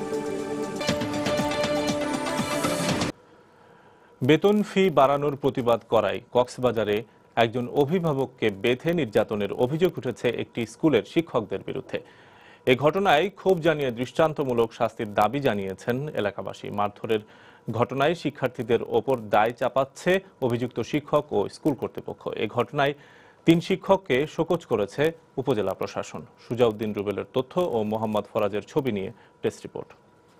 বেতন ফি বাড়ানোর প্রতিবাদ করায় কক্সবাজারে একজন অভিভাবককে বেঁধে নির্যাতনের অভিযোগ উঠেছে একটি স্কুলের শিক্ষকদের বিরুদ্ধে। এ ঘটনায় ক্ষোভ জানিয়ে দৃষ্টান্তমূলক শাস্তির দাবি জানিয়েছেন এলাকাবাসী। মারধরের ঘটনায় শিক্ষার্থীদের ওপর দায় চাপাচ্ছে অভিযুক্ত শিক্ষক ও স্কুল কর্তৃপক্ষ। এ ঘটনায় তিন শিক্ষককে শোকজ করেছে উপজেলা প্রশাসন। সুজাউদ্দিন রুবেলের তথ্য ও মোহাম্মদ ফরাজের ছবি নিয়ে টেস্ট রিপোর্ট।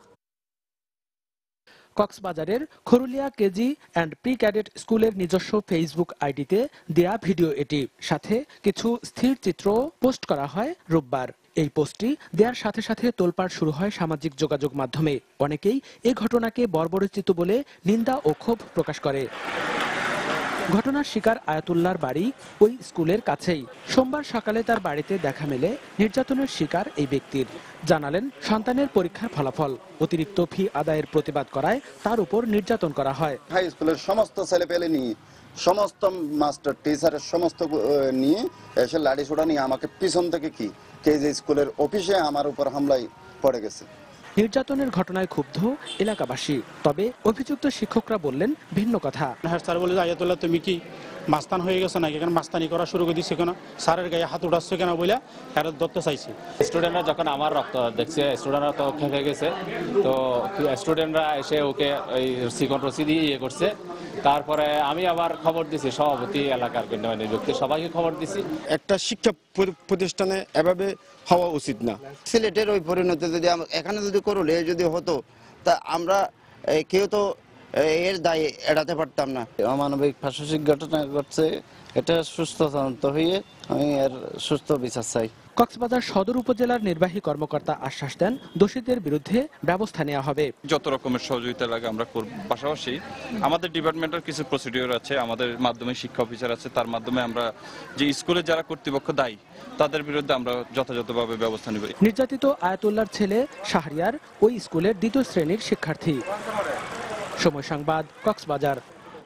কক্সবাজারের Kharulia KG and pre cadet স্কুলের নিজস্ব ফেসবুক আইডিতে দেয়া ভিডিও এটি, সাথে কিছু স্থির চিত্র পোস্ট করা হয় রোববার। এই পোস্টটি দেওয়ার সাথে সাথে তোলপাড় শুরু হয় সামাজিক যোগাযোগ মাধ্যমে। অনেকেই এই ঘটনাকে বর্বরোচিত বলে নিন্দা ও ক্ষোভ প্রকাশ করে। ঘটনার শিকার আয়াতুল্লাহর বাড়ি ওই স্কুলের কাছেই। সোমবার সকালে তার বাড়িতে দেখা মেলে নির্যাতনের শিকার এই ব্যক্তির। জানালেন, সন্তানের পরীক্ষার ফলাফল অতিরিক্ত ফি আদায়ের প্রতিবাদ করায় তার উপর নির্যাতন করা হয়। হাই স্কুলের সমস্ত ছেলেপেলে নিয়ে, সমস্ত মাস্টার টিচারের সমস্ত নিয়ে এসে লাঠি ছোড়া নিয়ে আমাকে পিছন থেকে কি কেজি স্কুলের অফিসে আমার উপর হামলায় পড়ে গেছে। নির্যাতনের ঘটনায় ক্ষুব্ধ এলাকাবাসী, তবে অভিযুক্ত শিক্ষকরা বললেন ভিন্ন কথা। হ্যাঁ স্যার বলে, আয়াতুল্লাহ তুমি কি মাস্তান হয়ে গেছে নাকি, এখানে মাস্তানি করা শুরু করে দিচ্ছে কেন, স্যারের গায়ে হাত উঠাচ্ছে কেন বলে ফেরত ধরতে চাইছে। স্টুডেন্টরা যখন আমার রক্ত দেখছে, স্টুডেন্টরা তো খেপে গেছে, তো স্টুডেন্টরা এসে ওকে ওই সিকন রসি দিয়ে ইয়ে করছে। তারপরে আমি আবার খবর দিছি সভাপতি, এলাকার গণ্যমান্য ব্যক্তি, সবাইকে খবর দিছি। একটা শিক্ষা প্রতিষ্ঠানে এভাবে হওয়া উচিত না। সিলেটের ওই পরিণতি যদি এখানে যদি করলে যদি হতো, তা আমরা কেউ তো এর দায় এড়াতে পারতাম না। অমানবিক পাশবিক ঘটনা ঘটছে, এটা সুস্থ তদন্ত হয়ে আমি এর সুস্থ বিচার চাই। কক্সবাজার সদর উপজেলার নির্বাহী কর্মকর্তা আশ্বাস দেন, দোষীদের বিরুদ্ধে ব্যবস্থা নেওয়া হবে। যত রকমের সহযোগিতা লাগে আমরা করব। পাশাপাশি আমাদের ডিপার্টমেন্টের কিছু প্রসিডিওর আছে, আমাদের মাধ্যমে শিক্ষা অফিসার আছে, তার মাধ্যমে আমরা যে স্কুলে যারা কর্তৃপক্ষ দায়ী তাদের বিরুদ্ধে আমরা যথাযথভাবে ব্যবস্থা নেব। নির্যাতিত আয়াতুল্লাহর ছেলে শাহরিয়ার ওই স্কুলের দ্বিতীয় শ্রেণীর শিক্ষার্থী। সময় সংবাদ, কক্সবাজার।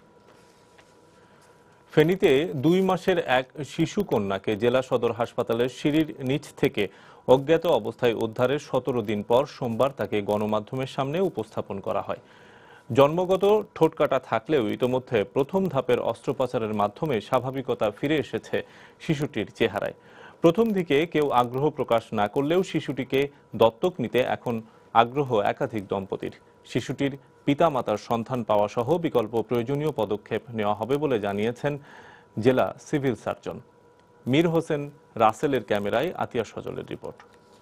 ফেনীতে দুই মাসের এক শিশু কন্যাকে জেলা সদর হাসপাতালের সিঁড়ির নিচ থেকে অজ্ঞাত অবস্থায় উদ্ধারের সতেরো দিন পর সোমবার তাকে গণমাধ্যমের সামনে উপস্থাপন করা হয়। জন্মগত ঠোঁটকাটা থাকলেও ইতোমধ্যে প্রথম ধাপের অস্ত্রোপচারের মাধ্যমে স্বাভাবিকতা ফিরে এসেছে শিশুটির চেহারায়। প্রথম দিকে কেউ আগ্রহ প্রকাশ না করলেও শিশুটিকে দত্তক নিতে এখন আগ্রহ একাধিক দম্পতির। শিশুটির পিতামাতার সন্ধান পাওয়া সহ বিকল্প প্রয়োজনীয় পদক্ষেপ নেওয়া হবে বলে জানিয়েছেন জেলা সিভিল সার্জন। মীর হোসেন রাসেলের ক্যামেরায় আতিয়া সজলের রিপোর্ট।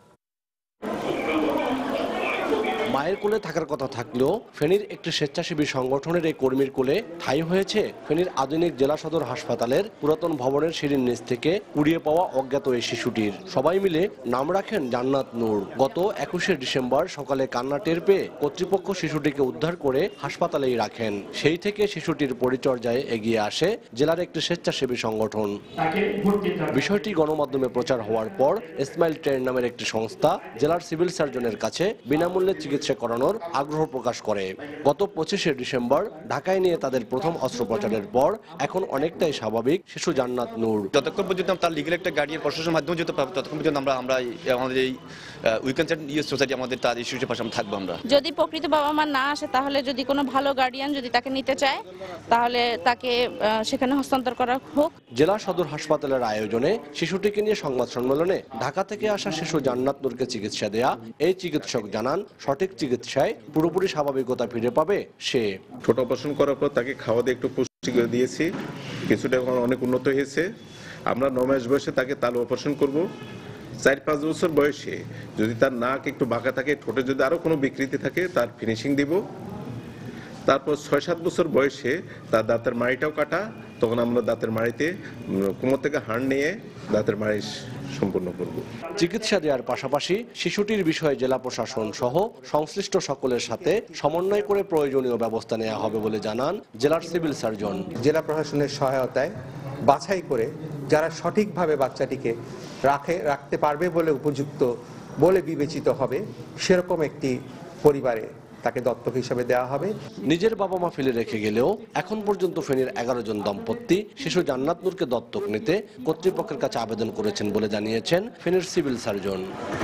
মায়ের কোলে থাকার কথা থাকলেও ফেনীর একটি স্বেচ্ছাসেবী সংগঠনের এই কর্মীর কোলে ঠাঁই হয়েছে ফেনীর আধুনিক জেলা সদর হাসপাতালের পুরাতন ভবনের সিঁড়ির নিচ থেকে কুড়িয়ে পাওয়া অজ্ঞাত এই শিশুটির। সবাই মিলে নাম রাখেন জান্নাত নূর। গত একুশে ডিসেম্বর সকালে কান্না টের পেয়ে কর্তৃপক্ষ শিশুটিকে উদ্ধার করে হাসপাতালেই রাখেন। সেই থেকে শিশুটির পরিচর্যায় এগিয়ে আসে জেলার একটি স্বেচ্ছাসেবী সংগঠন। বিষয়টি গণমাধ্যমে প্রচার হওয়ার পর ইসমাইল ট্রেন নামের একটি সংস্থা জেলার সিভিল সার্জনের কাছে বিনামূল্যে চিকিৎসা করানোর আগ্রহ প্রকাশ করে। গত পঁচিশে ডিসেম্বর ঢাকায় নিয়ে তাদের প্রথম অস্ত্রোপচারের পর এখন অনেকটাই স্বাভাবিক শিশু জান্নাত নূর। যতক্ষণ পর্যন্ত তার লিগ্যাল একটা গার্ডিয়ান প্রশাসনের মাধ্যমে যেতে পারবো ততক্ষণ পর্যন্ত আমরা আমরা আমাদের এই উইকেন্ড ইউথ সোসাইটি আমাদের তার ইস্যুর পাশে আমরা থাকবো। আমরা যদি প্রকৃত বাবা মা না আসে তাহলে যদি কোনো ভালো গার্ডিয়ান যদি তাকে নিতে চায় তাহলে তাকে সেখানে হস্তান্তর করা হোক। জেলা সদর হাসপাতালের আয়োজনে শিশুটিকে নিয়ে সংবাদ সম্মেলনে ঢাকা থেকে আসা শিশু জান্নাত নূরকে চিকিৎসা দেয়া এই চিকিৎসক জানান, সঠিক চিকিৎসায় পুরোপুরি স্বাভাবিকতা ফিরে পাবে সে। ছোট অপারেশন করার পর তাকে খাওয়া দিয়ে একটু পুষ্টি করে দিয়েছি, কিছুটা এখন অনেক উন্নত হয়েছে। আমরা ন মাস বয়সে তাকে তালু অপারেশন করব। চার পাঁচ বছর বয়সে যদি তার নাক একটু বাঁকা থাকে, ঠোঁটে যদি আরো কোনো বিকৃতি থাকে তার ফিনিশিং দিব। তারপর ছয় সাত বছর বয়সে তার দাঁতের মাড়িটাও কাটা, তখন আমরা দাঁতের মাড়িতে কোমর থেকে হাড় নিয়ে দাঁতের মাড়ি সম্পূর্ণ করব। চিকিৎসা দেওয়ার পাশাপাশি শিশুটির বিষয়ে জেলা প্রশাসন সহ সংশ্লিষ্ট সকলের সাথে সমন্বয় করে প্রয়োজনীয় ব্যবস্থা নেওয়া হবে বলে জানান জেলার সিভিল সার্জন। জেলা প্রশাসনের সহায়তায় বাছাই করে যারা সঠিকভাবে বাচ্চাটিকে রাখে রাখতে পারবে বলে উপযুক্ত বলে বিবেচিত হবে সেরকম একটি পরিবারে তাকে দত্তক হিসেবে দেওয়া হবে। নিজের বাবা মা ফেলে রেখে গেলেও এখন পর্যন্ত ফেনীর এগারো জন দম্পতি শিশু জান্নাত নূরকে দত্তক নিতে কর্তৃপক্ষের কাছে আবেদন করেছেন বলে জানিয়েছেন ফেনীর সিভিল সার্জন।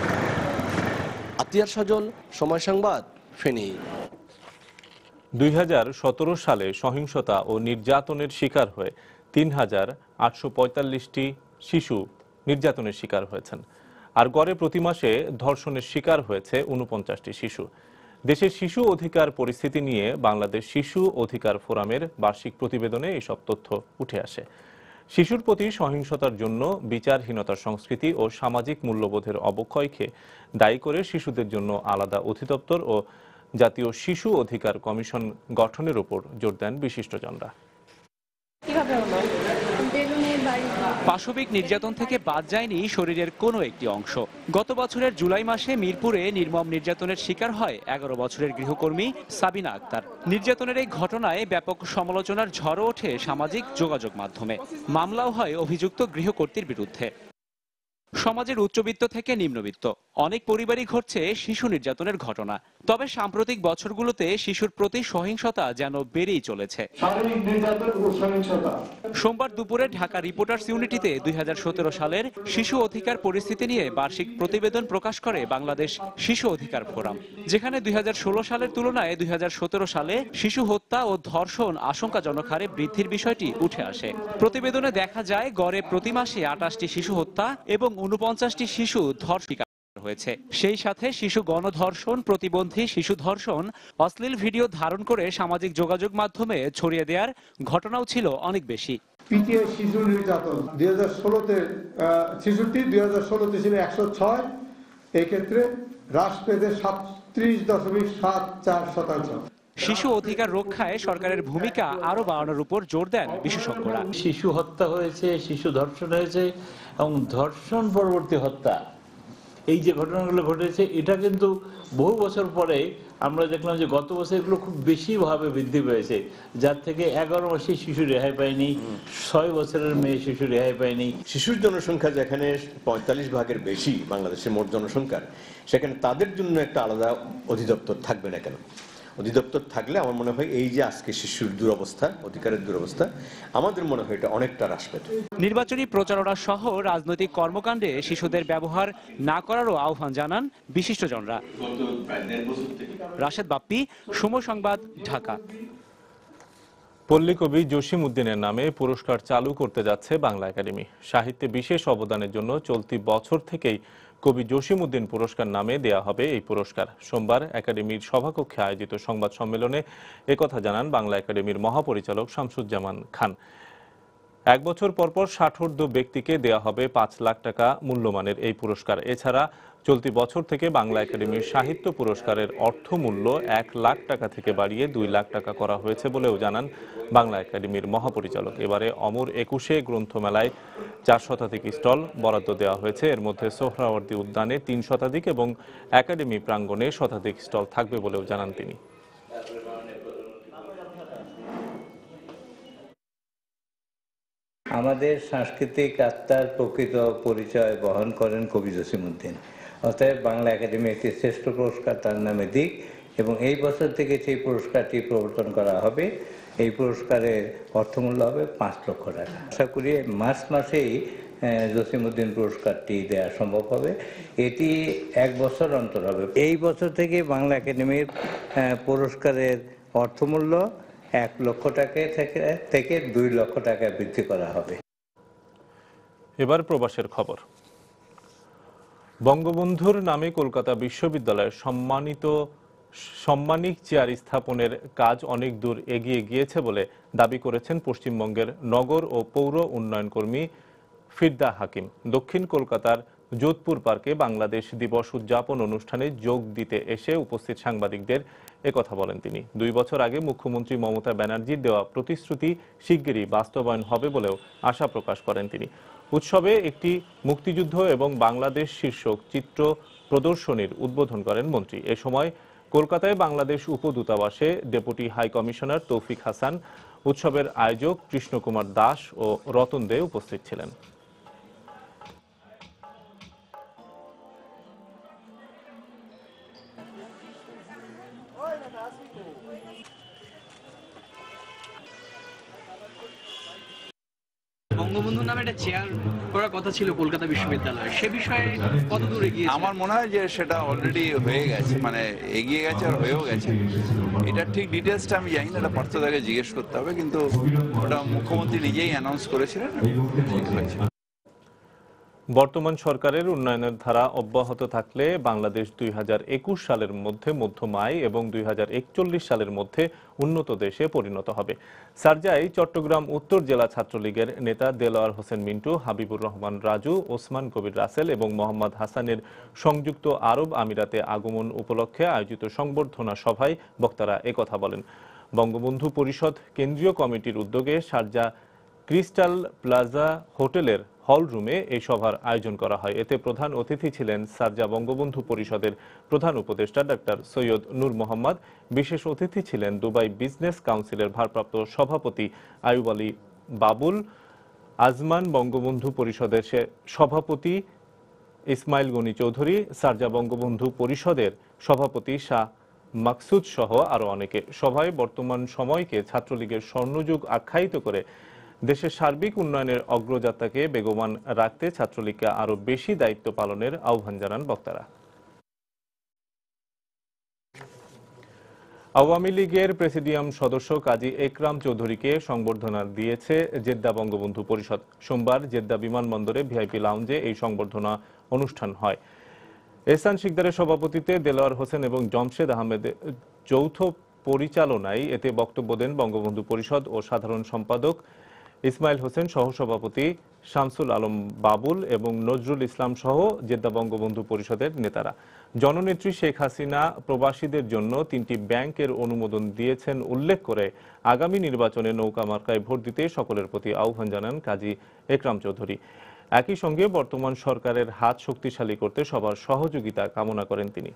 আতিয়ার সজল, সময় সংবাদ, ফেনী। দুই হাজার সতেরো সালে সহিংসতা ও নির্যাতনের শিকার হয়ে তিন হাজার আটশো পঁয়তাল্লিশটি শিশু নির্যাতনের শিকার হয়েছেন, আর গড়ে প্রতি মাসে ধর্ষণের শিকার হয়েছে উনপঞ্চাশটি শিশু। দেশের শিশু অধিকার পরিস্থিতি নিয়ে বাংলাদেশ শিশু অধিকার ফোরামের বার্ষিক প্রতিবেদনে এসব তথ্য উঠে আসে। শিশুর প্রতি সহিংসতার জন্য বিচারহীনতার সংস্কৃতি ও সামাজিক মূল্যবোধের অবক্ষয়কে দায়ী করে শিশুদের জন্য আলাদা অধিদপ্তর ও জাতীয় শিশু অধিকার কমিশন গঠনের উপর জোর দেন বিশিষ্টজনরা। পাশবিক নির্যাতন থেকে বাদ যায়নি শরীরের কোনো একটি অংশ। গত বছরের জুলাই মাসে মিরপুরে নির্মম নির্যাতনের শিকার হয় এগারো বছরের গৃহকর্মী সাবিনা আক্তার। নির্যাতনের এই ঘটনায় ব্যাপক সমালোচনার ঝড় ওঠে সামাজিক যোগাযোগ মাধ্যমে। মামলাও হয় অভিযুক্ত গৃহকর্ত্রীর বিরুদ্ধে। সমাজের উচ্চবিত্ত থেকে নিম্নবিত্ত অনেক পরিবারই ঘটছে শিশু নির্যাতনের ঘটনা। তবে সাম্প্রতিক বছরগুলোতে শিশুর প্রতি সহিংসতা যেন বেড়েই চলেছে। সোমবার দুপুরে ঢাকা রিপোর্টার্স ইউনিটিতে দুই হাজার সতেরো সালের শিশু অধিকার পরিস্থিতি নিয়ে বার্ষিক প্রতিবেদন প্রকাশ করে বাংলাদেশ শিশু অধিকার ফোরাম, যেখানে দুই হাজার ষোলো সালের তুলনায় দুই হাজার সতেরো সালে শিশু হত্যা ও ধর্ষণ আশঙ্কাজনক হারে বৃদ্ধির বিষয়টি উঠে আসে। প্রতিবেদনে দেখা যায় গড়ে প্রতি মাসে আটাশটি শিশু হত্যা এবং উনপঞ্চাশটি শিশু ধর্ষণ হয়েছে। সেই সাথে শিশু গণধর্ষণ, প্রতিবন্ধী শিশু ধর্ষণ, অশ্লীল ভিডিও ধারণ করে সামাজিক যোগাযোগ মাধ্যমে ছড়িয়ে দেওয়ার ঘটনাও ছিল অনেক বেশি। পিটিএ শিশু নির্যাতন দুই হাজার ষোলোতে শিশুটি দুই হাজার ষোলোতে ছিল একশো ছয়, এক্ষেত্রে হ্রাস পেয়েছে সাতত্রিশ দশমিক সাত চার শতাংশ। শিশু অধিকার রক্ষায় সরকারের ভূমিকা আরো বাড়ানোর উপর জোর দেন বিশেষজ্ঞরা। শিশু হত্যা হয়েছে, শিশু ধর্ষণ হয়েছে এবং ধর্ষণ পরবর্তী হত্যা, এই যে ঘটনাগুলো ঘটেছে এটা কিন্তু বহু বছর পরে আমরা দেখলাম যে গত বছর এগুলো খুব বেশি ভাবে বৃদ্ধি পেয়েছে, যার থেকে এগারো মাসের শিশু রেহাই পায়নি, ছয় বছরের মেয়ে শিশু রেহাই পায়নি। শিশুর জনসংখ্যা যেখানে পঁয়তাল্লিশ ভাগের বেশি বাংলাদেশের মোট জনসংখ্যার, সেখানে তাদের জন্য একটা আলাদা অধিদপ্তর থাকবে না কেন? অধিদপ্তর থাকলে আমার মনে হয় এই যে আজকে শিশুর দুরবস্থা, অধিকারের দুরবস্থা, আমাদের মনে হয় এটা অনেকটা হ্রাস পেত। নির্বাচনী প্রচারণা সহ রাজনৈতিক কর্মকাণ্ডে শিশুদের ব্যবহার না করারও আহ্বান জানান বিশিষ্টজনরা। রাশেদ বাপ্পি, সময় সংবাদ, ঢাকা। পল্লী কবি জসিম উদ্দিনের নামে পুরস্কার চালু করতে যাচ্ছে বাংলা একাডেমি। সাহিত্যে বিশেষ অবদানের জন্য চলতি বছর থেকেই কবি জসিম উদ্দিন পুরস্কার নামে দেয়া হবে এই পুরস্কার। সোমবার একাডেমির সভাকক্ষে আয়োজিত সংবাদ সম্মেলনে একথা জানান বাংলা একাডেমির মহাপরিচালক শামসুজ্জামান খান। এক বছর পরপর ষাটোর্ধ্ব ব্যক্তিকে দেয়া হবে পাঁচ লাখ টাকা মূল্যমানের এই পুরস্কার। এছাড়া চলতি বছর থেকে বাংলা একাডেমির সাহিত্য পুরস্কারের অর্থমূল্য এক লাখ টাকা থেকে বাড়িয়ে দুই লাখ টাকা করা হয়েছে বলেও জানান বাংলা একাডেমির মহাপরিচালক। এবারে অমর একুশে গ্রন্থমেলায় চার শতাধিক স্টল বরাদ্দ দেওয়া হয়েছে। এর মধ্যে সোহরাওয়ার্দী উদ্যানে তিন শতাধিক এবং একাডেমি প্রাঙ্গণে শতাধিক স্টল থাকবে বলেও জানান তিনি। আমাদের সাংস্কৃতিক আত্মার প্রকৃত পরিচয় বহন করেন কবি জসিম উদ্দিন। অতএব বাংলা একাডেমি একটি শ্রেষ্ঠ পুরস্কার তার নামে দিক এবং এই বছর থেকে সেই পুরস্কারটি প্রবর্তন করা হবে। এই পুরস্কারের অর্থমূল্য হবে পাঁচ লক্ষ টাকা। আশা করি মার্চ মাসেই জসিম উদ্দিন পুরস্কারটি দেওয়া সম্ভব হবে। এটি এক বছর অন্তর হবে। এই বছর থেকে বাংলা একাডেমির পুরস্কারের অর্থমূল্য এক লক্ষ টাকা থেকে থেকে দুই লক্ষ টাকা বৃদ্ধি করা হবে। এবার প্রবাসের খবর। বঙ্গবন্ধুর নামে কলকাতা বিশ্ববিদ্যালয়ের সম্মানিত সম্মানিক চেয়ার স্থাপনের কাজ অনেক দূর এগিয়ে গিয়েছে বলে দাবি করেছেন পশ্চিমবঙ্গের নগর ও পৌর উন্নয়ন কর্মী ফিরদা হাকিম। দক্ষিণ কলকাতার যোধপুর পার্কে বাংলাদেশ দিবস উদযাপন অনুষ্ঠানে যোগ দিতে এসে উপস্থিত সাংবাদিকদের একথা বলেন তিনি। দুই বছর আগে মুখ্যমন্ত্রী মমতা ব্যানার্জির দেওয়া প্রতিশ্রুতি শিগগিরই বাস্তবায়ন হবে বলেও আশা প্রকাশ করেন তিনি। উৎসবে একটি মুক্তিযুদ্ধ এবং বাংলাদেশ শীর্ষক চিত্র প্রদর্শনীর উদ্বোধন করেন মন্ত্রী। এ সময় কলকাতায় বাংলাদেশ উপদূতাবাসে deputy high commissioner Toufiq Hasan, উৎসবের আয়োজক কৃষ্ণকুমার দাস ও রতন দে উপস্থিত ছিলেন। বঙ্গবন্ধু নামে একটা চেয়ার করার কথা ছিল কলকাতা বিশ্ববিদ্যালয়ে, সে বিষয়ে কত দূর এগিয়ে? আমার মনে হয় যে সেটা অলরেডি হয়ে গেছে, মানে এগিয়ে গেছে আর হয়েও গেছে। এটা ঠিক ডিটেলসটা আমি জানি না, এটা পার্থদাকে জিজ্ঞেস করতে হবে, কিন্তু ওটা মুখ্যমন্ত্রী নিজেই অ্যানাউন্স করেছিলেন, হয়েছে। বর্তমান সরকারের উন্নয়নের ধারা অব্যাহত থাকলে বাংলাদেশ দুই হাজার একুশ সালের মধ্যে মধ্যম আয় এবং দুই হাজার একচল্লিশ সালের মধ্যে উন্নত দেশে পরিণত হবে। সারজাই চট্টগ্রাম উত্তর জেলা ছাত্রলীগের নেতা দেলোয়ার হোসেন মিন্টু, হাবিবুর রহমান রাজু, ওসমান কবির রাসেল এবং মোহাম্মদ হাসানের সংযুক্ত আরব আমিরাতে আগমন উপলক্ষে আয়োজিত সংবর্ধনা সভায় বক্তারা একথা বলেন। বঙ্গবন্ধু পরিষদ কেন্দ্রীয় কমিটির উদ্যোগে শারজা ক্রিস্টাল প্লাজা হোটেলের হল রুমে এই সভার আয়োজন করা হয়। এতে প্রধান অতিথি ছিলেন সারজা বঙ্গবন্ধু পরিষদের প্রধান উপদেষ্টা ডাক্তার সৈয়দ নূর মোহাম্মদ। বিশেষ অতিথি ছিলেন দুবাই বিজনেস কাউন্সিলের ভারপ্রাপ্ত সভাপতি আয়ুব আলী বাবুল, আজমান বঙ্গবন্ধু পরিষদের সভাপতি ইসমাইল গনি চৌধুরী, সারজা বঙ্গবন্ধু পরিষদের সভাপতি শাহ মাকসুদ সহ আরো অনেকে। সভায় বর্তমান সময়কে ছাত্রলীগের স্বর্ণযুগ আখ্যায়িত করে দেশের সার্বিক উন্নয়নের অগ্রযাত্রাকে বেগবান রাখতে ছাত্রলীগকে আরো বেশি দায়িত্ব পালনের আহ্বান জানান বক্তারা। আওয়ামী লীগের প্রেসিডিয়াম সদস্য কাজী একরাম চৌধুরীকে সংবর্ধনা দিয়েছে জেদ্দা বঙ্গবন্ধু পরিষদ। সোমবার জেদ্দা বিমানবন্দরে ভিআইপি লাউঞ্জে এই সংবর্ধনা অনুষ্ঠান হয়। এহসান শিকদারের সভাপতিত্বে দেলোয়ার হোসেন এবং জমশেদ আহমেদের যৌথ পরিচালনায় এতে বক্তব্য দেন বঙ্গবন্ধু পরিষদ ও সাধারণ সম্পাদক ইসমাইল হোসেন, সহসভাপতি শামসুল আলম বাবুল এবং নজরুল ইসলাম সহ জেদ্দা বঙ্গবন্ধু পরিষদের নেতারা। জননেত্রী শেখ হাসিনা প্রবাসীদের জন্য তিনটি ব্যাংকের অনুমোদন দিয়েছেন উল্লেখ করে আগামী নির্বাচনে নৌকা মার্কায় ভোট দিতে সকলের প্রতি আহ্বান জানান কাজী একরাম চৌধুরী। একই সঙ্গে বর্তমান সরকারের হাত শক্তিশালী করতে সবার সহযোগিতা কামনা করেন তিনি।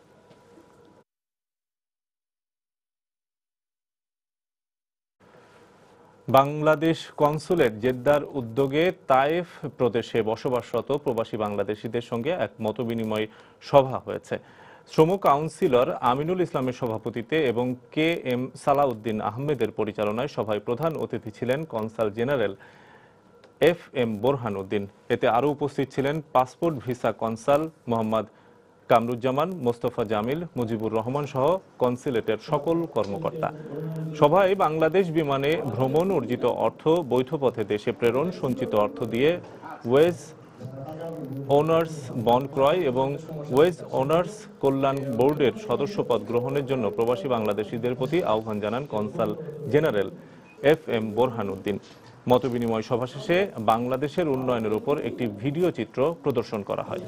বাংলাদেশ কনসুলেট জেদ্দার উদ্যোগে তায়েফ প্রদেশে বসবাসরত প্রবাসী বাংলাদেশিদের সঙ্গে এক মতবিনিময় সভা হয়েছে। শ্রম কাউন্সিলর আমিনুল ইসলামের সভাপতিত্বে এবং কে এম সালাউদ্দিন আহমেদের পরিচালনায় সভায় প্রধান অতিথি ছিলেন consul general F M Borhan Uddin. এতে আরও উপস্থিত ছিলেন passport visa consul Mohammad Kamruzzaman, Mostafa Jamil, Mujibur Rahman সহ কনসুলেটের সকল কর্মকর্তা। সভায় বাংলাদেশ বিমানে ভ্রমণ, অর্জিত অর্থ বৈধ পথে দেশে প্রেরণ, সঞ্চিত অর্থ দিয়ে ওয়েজ ওনার্স বন্ড ক্রয় এবং ওয়েজ ওনার্স কল্যাণ বোর্ডের সদস্যপদ গ্রহণের জন্য প্রবাসী বাংলাদেশিদের প্রতি আহ্বান জানান consul general F M Borhan Uddin. মতবিনিময় সভা শেষে বাংলাদেশের উন্নয়নের উপর একটি ভিডিও চিত্র প্রদর্শন করা হয়।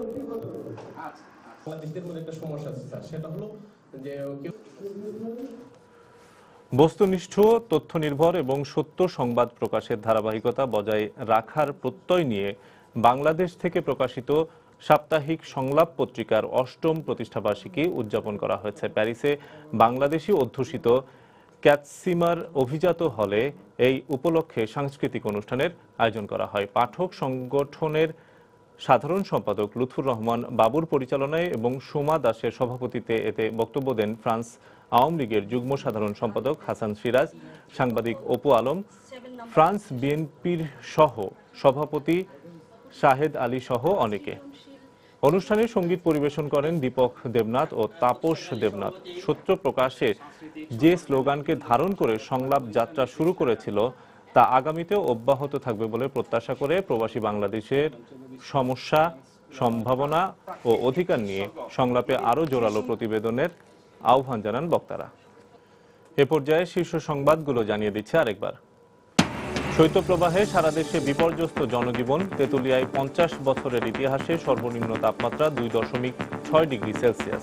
বস্তুনিষ্ঠ, তথ্য নির্ভর এবং সত্য সংবাদ প্রকাশের ধারাবাহিকতা বজায় রাখার প্রত্যয় নিয়ে বাংলাদেশ থেকে প্রকাশিত সাপ্তাহিক সংলাপ পত্রিকার অষ্টম প্রতিষ্ঠাবার্ষিকী উদযাপন করা হয়েছে। প্যারিসে বাংলাদেশি অধ্যুষিত ক্যাটসিমার অভিজাত হলে এই উপলক্ষে সাংস্কৃতিক অনুষ্ঠানের আয়োজন করা হয়। পাঠক সংগঠনের সাধারণ সম্পাদক লুৎফুর রহমান বাবুর পরিচালনায় এবং সোমা দাসের সভাপতিত্বে এতে বক্তব্য দেন ফ্রান্স আওয়ামী লীগের যুগ্ম সাধারণ সম্পাদক হাসান সিরাজ, সাংবাদিক অপু আলম, ফ্রান্স বিএনপির সহ সভাপতি শাহেদ আলী সহ অনেকে। অনুষ্ঠানে সঙ্গীত পরিবেশন করেন দীপক দেবনাথ ও তাপস দেবনাথ। সত্য প্রকাশে যে স্লোগানকে ধারণ করে সংলাপ যাত্রা শুরু করেছিল তা আগামীতেও অব্যাহত থাকবে বলে প্রত্যাশা করে প্রবাসী বাংলাদেশের সমস্যা, সম্ভাবনা ও অধিকার নিয়ে সংলাপে আরও জোরালো প্রতিবেদনের আহ্বান জানান বক্তারা। এ পর্যায়ে শীর্ষ সংবাদগুলো জানিয়ে দিচ্ছে আরেকবার। শৈত্যপ্রবাহে সারা দেশে বিপর্যস্ত জনজীবন। তেঁতুলিয়ায় পঞ্চাশ বছরের ইতিহাসে সর্বনিম্ন তাপমাত্রা দুই দশমিক ছয় ডিগ্রি সেলসিয়াস।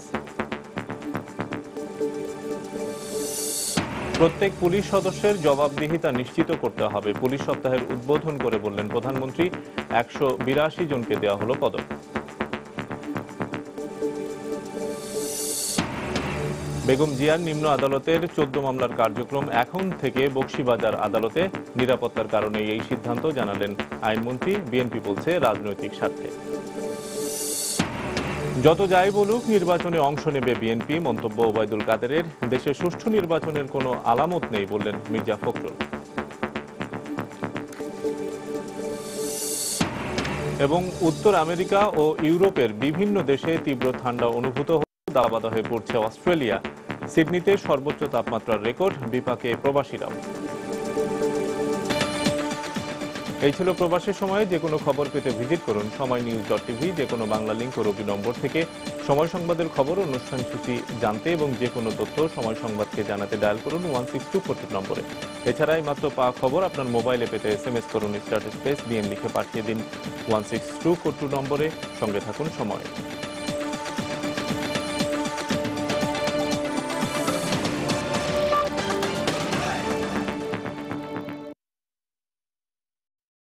প্রত্যেক পুলিশ সদস্যের জবাবদিহিতা নিশ্চিত করতে হবে। পুলিশ সপ্তাহের উদ্বোধন করে বললেন প্রধানমন্ত্রী। একশো বিরাশি জনকে দেওয়া হলো পদক। বেগম জিয়ার নিম্ন আদালতের চোদ্দ মামলার কার্যক্রম এখন থেকে বকশীবাজার আদালতে। নিরাপত্তার কারণে এই সিদ্ধান্ত জানালেন আইনমন্ত্রী। বিএনপি বলছে রাজনৈতিক স্বার্থে। যত যাই বলুক, নির্বাচনে অংশ নেবে বিএনপি। মন্তব্য ওবায়দুল কাদেরের। দেশে সুষ্ঠু নির্বাচনের কোনো আলামত নেই বললেন মির্জা ফখরুল। এবং উত্তর আমেরিকা ও ইউরোপের বিভিন্ন দেশে তীব্র ঠান্ডা অনুভূত হয়ে দাবাদহে পড়ছে অস্ট্রেলিয়া। সিডনিতে সর্বোচ্চ তাপমাত্রার রেকর্ড, বিপাকে প্রবাসীরাও। এই ছিল প্রবাসের সময়ে। যে কোনো খবর পেতে ভিজিট করুন সময় নিউজ ডট টিভি। যে কোনো বাংলা লিঙ্ক ও রবি নম্বর থেকে সময় সংবাদের খবর, অনুষ্ঠান সূচি জানতে এবং যে কোনো তথ্য সময় সংবাদকে জানাতে ডায়াল করুন one six two four two নম্বরে। এছাড়াই মাত্র পাওয়া খবর আপনার মোবাইলে পেতে এস এম এস করুন স্টার্ট স্পেস বিএম লিখে পাঠিয়ে দিন one six two four two নম্বরে। সঙ্গে থাকুন সময়।